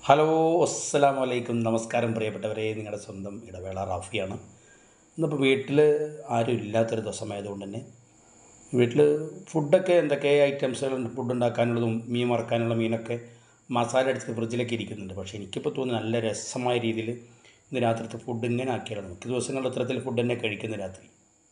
Hello അസ്സലാമു അലൈക്കും നമസ്കാരം പ്രിയപ്പെട്ടവരെ, നിങ്ങളുടെ സ്വന്തം ഇടവേള റാഫിയാണ്. ഇന്നിപ്പോൾ വീട്ടിൽ ആരും ഇല്ലാത്തൊരു ദിവസമായതുകൊണ്ട് തന്നെ വീട്ടിൽ ഫുഡൊക്കെ എന്തൊക്കെ ഐറ്റംസുകളുണ്ട് ഫുഡ് ഉണ്ടാക്കാനുള്ളതും മീൻ വറുക്കാനുള്ള മീനൊക്കെ മസാല അടിച്ച് ഫ്രിഡ്ജിലൊക്കെ ഇരിക്കുന്നുണ്ട്. പക്ഷേ എനിക്കിപ്പോൾ തോന്നുന്നു നല്ല രസമായ രീതിയിൽ ഇന്ന് രാത്രിത്തെ ഫുഡ് ഇങ്ങനെ ആക്കിയാലാണ്. മിക്ക ദിവസങ്ങളിൽ ഇത്തരത്തിൽ ഫുഡ് തന്നെ കഴിക്കുന്ന രാത്രി.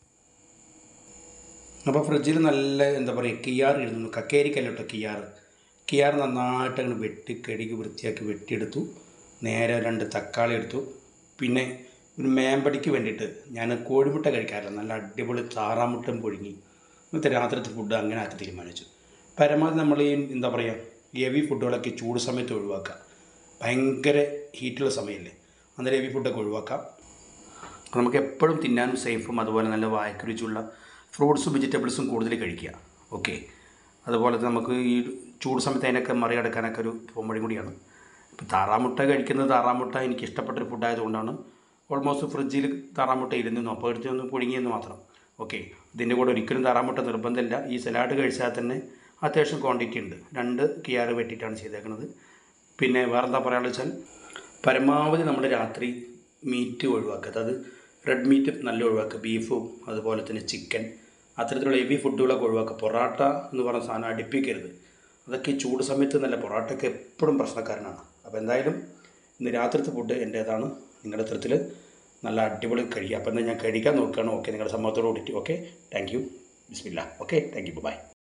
അപ്പോൾ ഫ്രിഡ്ജിൽ നല്ല എന്താ പറയുക കിയാർ ഇരുന്നു, കക്കേരിക്കല്ല കേട്ടോ കിയാർ നന്നായിട്ട് അങ്ങ് വെട്ടി കഴുകി വൃത്തിയാക്കി വെട്ടിയെടുത്തു. നേരെ 2 തക്കാളി എടുത്തു. പിന്നെ ഒരു മേമ്പടിക്ക് വേണ്ടിയിട്ട് ഞാൻ കോഴിമുട്ട കഴിക്കാറില്ല, നല്ല അടിപൊളി താറാമുട്ടയും പുഴുങ്ങി ഇന്നത്തെ രാത്രിത്തെ ഫുഡ് അങ്ങനെ ആക്കി തീരുമാനിച്ചു. പരമാവധി നമ്മൾ ഈ എന്താ പറയുക ഹെവി ഫുഡുകളൊക്കെ ചൂട് സമയത്ത് ഒഴിവാക്കുക. ഭയങ്കര ഹീറ്റുള്ള സമയമല്ലേ, അന്നേരം ഹെവി ഫുഡൊക്കെ ഒഴിവാക്കാം. നമുക്ക് എപ്പോഴും തിന്നാനും സേഫും അതുപോലെ നല്ല വായക്ക് രുചിയുള്ള ഫ്രൂട്ട്സും വെജിറ്റബിൾസും കൂടുതൽ കഴിക്കുക. ഓക്കെ, അതുപോലെ നമുക്ക് ഈ ചൂട് സമയത്ത് അതിനൊക്കെ മറികടക്കാനൊക്കെ ഒരു പോംവഴി കൂടിയാണ്. ഇപ്പോൾ താറാമുട്ട താറാമുട്ട എനിക്ക് ഇഷ്ടപ്പെട്ടൊരു ഫുഡായതുകൊണ്ടാണ് ഓൾമോസ്റ്റ് ഫ്രിഡ്ജിൽ താറാമുട്ട ഇരുന്നു, അപ്പോൾ എടുത്തൊന്ന് പുഴുങ്ങിയെന്ന് മാത്രം. ഓക്കെ, ഇതിൻ്റെ കൂടെ ഒരിക്കലും താറാമുട്ട നിർബന്ധമില്ല. ഈ സലാഡ് കഴിച്ചാൽ തന്നെ അത്യാവശ്യം ക്വാണ്ടിറ്റി ഉണ്ട്. 2 കിയാർ വെട്ടിയിട്ടാണ് ചെയ്തേക്കുന്നത്. പിന്നെ വേറെന്താ പറയാനുള്ളത് വെച്ചാൽ പരമാവധി നമ്മൾ രാത്രി മീറ്റ് ഒഴിവാക്കുക, അതായത് റെഡ് മീറ്റ് നല്ല ഒഴിവാക്കുക. ബീഫും അതുപോലെ തന്നെ ചിക്കൻ അത്തരത്തിലുള്ള ഹെവി ഫുഡുകളൊക്കെ ഒഴിവാക്കുക. പൊറാട്ട എന്ന് പറഞ്ഞ സാധനം അടുപ്പിക്കരുത്, അതൊക്കെ ഈ ചൂട് സമയത്ത് നല്ല പൊറാട്ടയൊക്കെ എപ്പോഴും പ്രശ്നക്കാരനാണ്. അപ്പോൾ എന്തായാലും ഇന്ന് രാത്രിത്തെ ഫുഡ് എൻ്റേതാണ്. നിങ്ങളുടെ തരത്തിൽ നല്ല അടിപൊളി കഴിക്കുക. അപ്പോൾ എന്നാൽ ഞാൻ കഴിക്കാൻ നോക്കുകയാണ്. ഓക്കെ, നിങ്ങളുടെ സമ്മതത്തോട് കൂടിയിട്ട്. ഓക്കെ, താങ്ക് യു, ബിസ്മില്ലാ. Okay, thank you, by.